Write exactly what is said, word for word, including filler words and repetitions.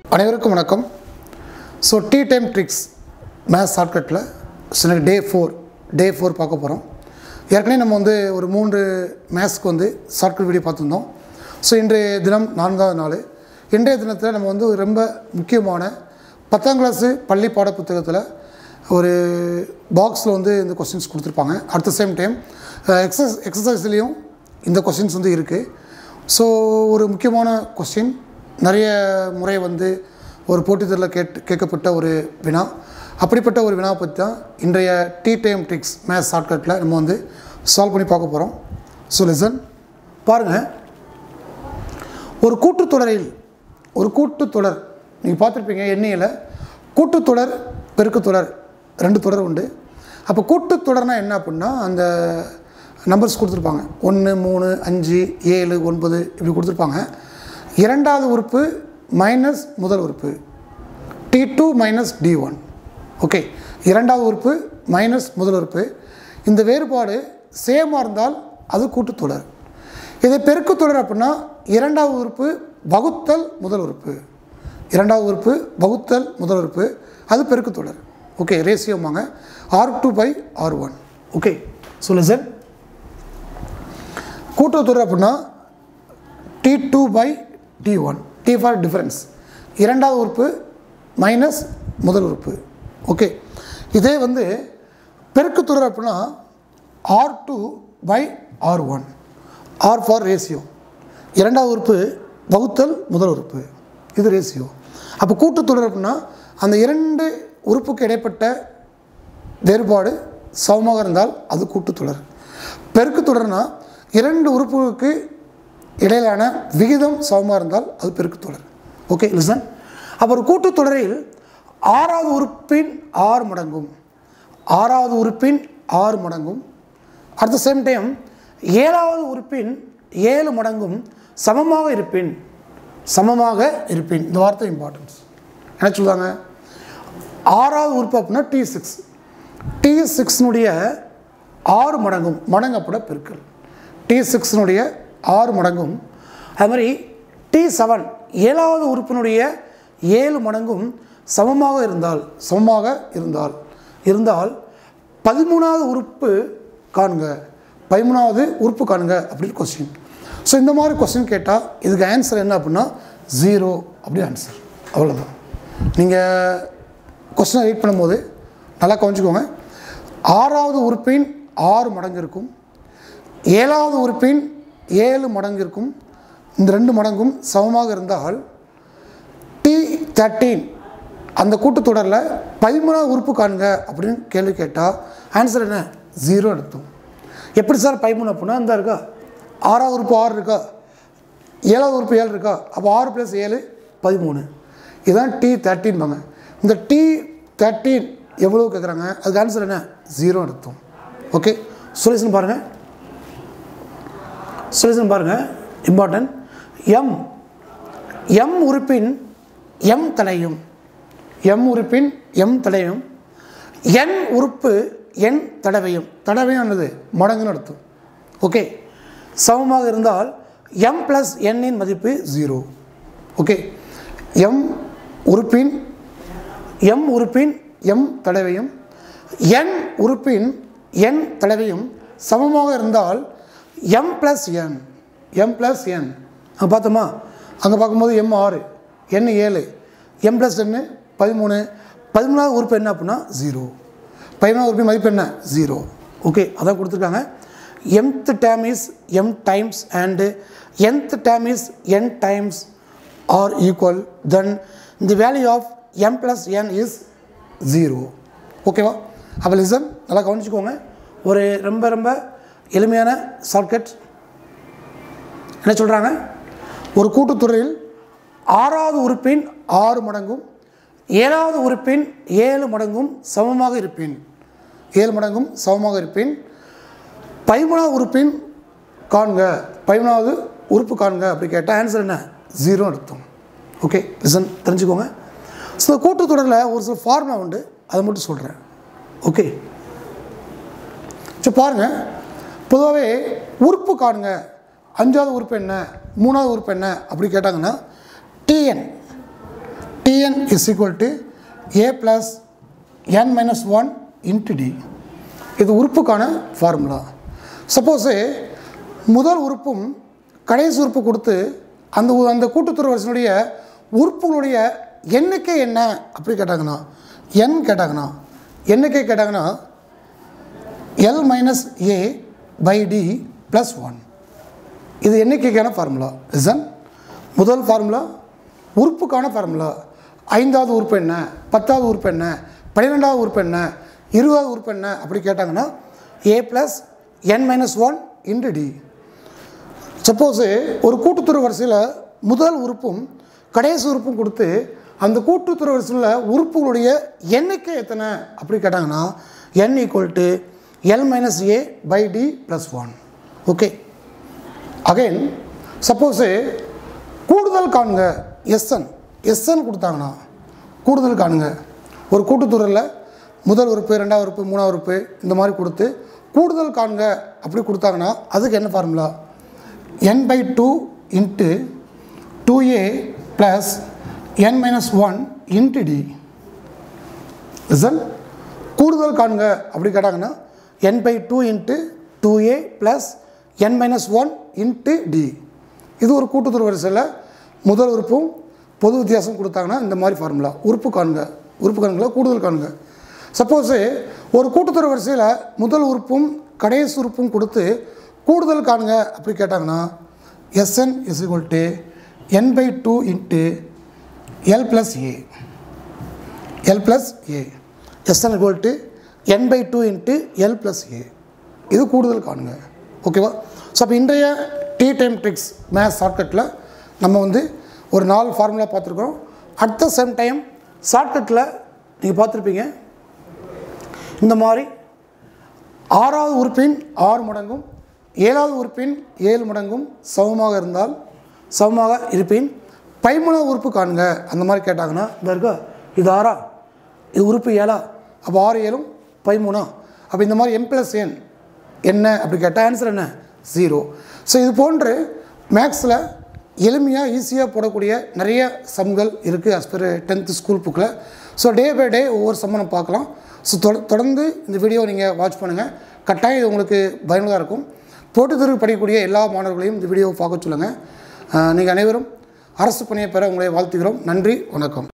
அனைவருக்கும் வணக்கம். So T time tricks maths ஷார்ட்கட்டில் சில டே ஃபோர் டே ஃபோர் பார்க்க போகிறோம். ஏற்கனவே நம்ம வந்து ஒரு மூன்று மேத்ஸ்க்கு வந்து ஷார்ட்கட் வீடியோ பார்த்துருந்தோம். ஸோ இன்றைய தினம் நான்காவது நாள். இன்றைய தினத்தில் நம்ம வந்து ரொம்ப முக்கியமான பத்தாம் கிளாஸு பள்ளி பாட புத்தகத்தில் ஒரு பாக்ஸில் வந்து இந்த கொஸ்டின்ஸ் கொடுத்துருப்பாங்க. அட் த சேம் டைம் எக்ஸஸ் எக்ஸசைஸ்லேயும் இந்த கொஸ்டின்ஸ் வந்து இருக்குது. ஸோ ஒரு முக்கியமான கொஸ்டின், நிறைய முறை வந்து ஒரு போட்டித்தேர்வில் கேட்டு கேட்கப்பட்ட ஒரு வினா. அப்படிப்பட்ட ஒரு வினாவை பற்றி தான் இன்றைய டீ டைம் ட்ரிக்ஸ் மேத்ஸ் ஷார்ட்கட்டில் நம்ம வந்து சால்வ் பண்ணி பார்க்க போகிறோம். ஸோ லிசன், பாருங்கள். ஒரு கூட்டுத்தொடரில் ஒரு கூட்டுத்தொடர் நீங்கள் பார்த்துருப்பீங்க, எண்ணியில் கூட்டுத்தொடர் பெருக்குத்தொடர் ரெண்டு தொடர் உண்டு. அப்போ கூட்டுத்தொடர்னால் என்ன அப்படின்னா, அந்த நம்பர்ஸ் கொடுத்துருப்பாங்க, ஒன்று மூணு அஞ்சு ஏழு ஒன்பது இப்படி கொடுத்துருப்பாங்க. இரண்டாவது உறுப்பு மைனஸ் முதல் உறுப்பு, T two minus T one. Okay, இரண்டாவது உறுப்பு மைனஸ் முதல் உறுப்பு. இந்த வேறுபாடு சேமாக இருந்தால் அது கூட்டுத்தொடர். இதை பெருக்குத்தொடர் அப்படின்னா இரண்டாவது உறுப்பு வகுத்தல் முதல் உறுப்பு, இரண்டாவது உறுப்பு வகுத்தல் முதல் உறுப்பு, அது பெருக்குத்தொடர். ஓகே, ரேசியோமாங்க R two by R one. Okay, so listen, கூட்டுத்தொடர் அப்படின்னா T two by T one, D for difference, இரண்டாவது உறுப்பு மைனஸ் முதல் உறுப்பு. ஓகே, இதே வந்து பெருக்குத்தொடர் அப்படின்னா R two by R one, R for ratio, இரண்டாவது உறுப்பு வகுத்தல் முதல் உறுப்பு, இது ரேசியோ. அப்போ கூட்டுத்தொடர் அப்படின்னா அந்த இரண்டு உறுப்புக்கு இடைப்பட்ட வேறுபாடு சமமாக இருந்தால் அது கூட்டுத்தொடர். பெருக்குத்தொடர்னா இரண்டு உறுப்புகளுக்கு இடையிலான விகிதம் சமமாக இருந்தால் அது பெருக்குத்தொடர். ஓகே லிசன், அப்போ ஒரு கூட்டுத்தொடரில் ஆறாவது உறுப்பின் ஆறு மடங்கும் ஆறாவது உறுப்பின் ஆறு மடங்கும் அட் த சேம் டைம் ஏழாவது உறுப்பின் ஏழு மடங்கும் சமமாக இருப்பின் சமமாக இருப்பின் இந்த வார்த்தை இம்பார்ட்டன்ஸ். என்ன சொல்லுவாங்க, ஆறாவது உறுப்பு அப்படின்னா டி சிக்ஸ், டி சிக்ஸ்னுடைய ஆறு மடங்கும், மடங்கு அப்படின்னா பெருக்கல், டி சிக்ஸ்னுடைய ஆறு மடங்கும். அது மாதிரி டி செவன் ஏழாவது உறுப்பினுடைய ஏழு மடங்கும் சமமாக இருந்தால் சமமாக இருந்தால் இருந்தால் பதிமூணாவது உறுப்பு காண்க, பதிமூணாவது உறுப்பு காண்க அப்படின்னு கொஸ்டின். ஸோ இந்த மாதிரி கொஸ்டின் கேட்டால் இதுக்கு ஆன்சர் என்ன அப்படின்னா ஜீரோ அப்படி ஆன்சர். அவ்வளோதான். நீங்கள் கொஸ்டினை ரீட் பண்ணும்போது நல்லா கவனிச்சுக்கோங்க. ஆறாவது உறுப்பின் ஆறு மடங்கு இருக்கும், ஏழாவது உறுப்பின் ஏழு மடங்கு இருக்கும், இந்த ரெண்டு மடங்கும் சமமாக இருந்தால் டி தேர்ட்டீன் அந்த கூட்டுத்தொடரில் பதிமூணாவது உறுப்பு காண்க அப்படின்னு கேள்வி கேட்டால் ஆன்சர் என்ன, ஜீரோ எடுத்தோம். எப்படி சார் பதிமூணு அப்படின்னா இந்த இருக்கா, ஆறாவது உறுப்பு ஆறு இருக்கா, ஏழாவது உறுப்பு ஏழு இருக்கா, அப்போ ஆறு ப்ளஸ் ஏழு பதிமூணு, இதுதான் டி தேர்ட்டின் வாங்க. இந்த டி தேர்ட்டீன் எவ்வளோ கேட்குறாங்க, அதுக்கு ஆன்சர் என்ன, ஜீரோ எடுத்தோம். ஓகே, சொல்யூஷன் பாருங்கள், சொல்யூஷன் பாருங்கள், இம்பார்ட்டன்ட். எம் எம் உறுப்பின் எம் தடையும், எம் உறுப்பின் எம் தடையும், என் உறுப்பு என் தடவையும், தடவையும் என்னது மடங்குன்னு அர்த்தம். ஓகே, சமமாக இருந்தால் எம் ப்ளஸ் எண்ணின் மதிப்பு ஜீரோ. ஓகே, எம் உறுப்பின் எம் உறுப்பின் எம் தடவையும் என் உறுப்பின் என் தடவையும் சமமாக இருந்தால் M plus N, M plus N அங்கே பார்த்தோமா, அங்கே பார்க்கும்போது எம் ஆறு, என் ஏழு, எம் ப்ளஸ் என்னு பதிமூணு, பதிமூணாவது உறுப்பு என்ன அப்படின்னா ஜீரோ, பதிமூணாவது உறுப்பின் மதிப்பு என்ன ஜீரோ. ஓகே, அதான் கொடுத்துருக்காங்க. mth term is m times and nth term is n times are equal, then the value of m plus n is zero. ஓகேவா? அப்போ லிசன், நல்லா கவனிச்சுக்கோங்க. ஒரு ரொம்ப ரொம்ப எளிமையான ஷார்ட்கட். என்ன சொல்கிறாங்க, ஒரு கூட்டுத்தொடரில் ஆறாவது உறுப்பின் ஆறு மடங்கும் ஏழாவது உறுப்பின் ஏழு மடங்கும் சமமாக இருப்பின் ஏழு மடங்கும் சமமாக இருப்பின் பதிமூணாவது உறுப்பின் காண்க, பதிமூணாவது உறுப்பு காண்க அப்படி கேட்டால் ஆன்சர் என்ன, ஜீரோ எடுத்தோம். ஓகே லிசன், தெரிஞ்சுக்கோங்க. ஸோ கூட்டுத்தொடரில் ஒரு சில ஃபார்முலா உண்டு, அதை மட்டும் சொல்கிறேன். ஓகே, ஸோ பாருங்கள், பொதுவாகவே உறுப்பு காணுங்க, அஞ்சாவது உறுப்பு என்ன, மூணாவது உறுப்பு என்ன அப்படி கேட்டாங்கன்னா TN Tn is equal to a plus n minus one into d. இது உறுப்புக்கான ஃபார்முலா. சப்போஸ் முதல் உறுப்பும் கடைசி உறுப்பு கொடுத்து அந்த அந்த கூட்டுத்தொடர் வரிசையினுடைய உறுப்புகளுடைய எண்ணிக்கை என்ன அப்படி கேட்டாங்கன்னா n கேட்டாங்கன்னா எண்ணிக்கை கேட்டாங்கன்னா L minus a by d plus one. இது எண்ணிக்கைக்கான ஃபார்முலா. இதுதான் முதல் ஃபார்முலா. உறுப்புக்கான ஃபார்முலா. ஐந்தாவது உறுப்பு என்ன, பத்தாவது உறுப்பு என்ன, பன்னிரெண்டாவது உறுப்பு என்ன, இருபதாவது உறுப்பு என்ன அப்படி கேட்டாங்கன்னா a plus n minus one into d. Suppose ஒரு கூட்டுத்தொடர் வரிசையில் முதல் உறுப்பும் கடைசி உறுப்பும் கொடுத்து அந்த கூட்டுத்தொடர் வரிசையில் உறுப்புகளுடைய எண்ணிக்கை எத்தனை அப்படி கேட்டாங்கன்னா n equal to L minus a by d plus one. Okay. Again suppose கூடுதல் காண்க எஸ்என் எஸ்என் கொடுத்தாங்கன்னா கூடுதல் காண்க ஒரு கூட்டுத்தொடரில் முதல் உறுப்பு ரெண்டாவது உறுப்பு மூணாவது உறுப்பு இந்த மாதிரி கொடுத்து கூடுதல் காண்க அப்படி கொடுத்தாங்கன்னா அதுக்கு என்ன formula n by two into two a plus n minus one into d. இசன் கூடுதல் காண்க அப்படி கேட்டாங்கன்னா n by two into two a plus n minus one into d. இது ஒரு கூட்டுத்தொடர் வரிசையில் முதல் உறுப்பும் பொது வித்தியாசம் கொடுத்தாங்கன்னா இந்த மாதிரி ஃபார்முலா. உறுப்பு காண்க உறுப்பு காண்களை கூடுதல் காண்க. சப்போஸு ஒரு கூட்டுத்தொடர் வரிசையில் முதல் உறுப்பும் கடைசி உறுப்பும் கொடுத்து கூடுதல் காண்க அப்படி கேட்டாங்கன்னா Sn is equal to n by two into L plus a. L plus a. Sn equal to n by two into L plus a. இது கூடுதல் காண்க. ஓகேவா? ஸோ அப்போ இன்றைய டி டைம் ட்ரிக்ஸ் மேத்ஸ் ஷார்ட்கட்டில் நம்ம வந்து ஒரு நாலு ஃபார்முலா பார்த்துருக்கோம். அட் த சேம் டைம் ஷார்ட்கட்டில் நீங்கள் பார்த்துருப்பீங்க இந்த மாதிரி ஆறாவது உறுப்பின் ஆறு மடங்கும் ஏழாவது உறுப்பின் ஏழு மடங்கும் சமமாக இருந்தால் சமமாக இருப்பின் பைமூணாவது உறுப்பு காண்க அந்த மாதிரி கேட்டாங்கன்னா இந்த இருக்கா இது ஆறா இது உறுப்பு ஏழா அப்போ ஆறு ஏழும் பைமூணா அப்போ இந்த மாதிரி எம் ப்ளஸ் என் என்ன அப்படி கேட்டால் ஆன்சர் என்ன ஜீரோ. ஸோ இது போன்று மேக்ஸில் எளிமையாக ஈஸியாக போடக்கூடிய நிறைய சம்கள் இருக்குது ஆஸ் பர் டென்த்து ஸ்கூல் புக்கில். ஸோ டே பை டே ஒவ்வொரு சம்மை நம்ம பார்க்கலாம். ஸோ தொடர்ந்து இந்த வீடியோ நீங்கள் வாட்ச் பண்ணுங்கள். கட்டாயம் இது உங்களுக்கு பயனுள்ளதாக இருக்கும். போட்டித் தேர்வு படிக்கக்கூடிய எல்லா மாணவர்களையும் இந்த வீடியோவை பார்க்க சொல்லுங்கள். நீங்கள் அனைவரும் அரசு பணியை பெற உங்களை வாழ்த்துகிறோம். நன்றி, வணக்கம்.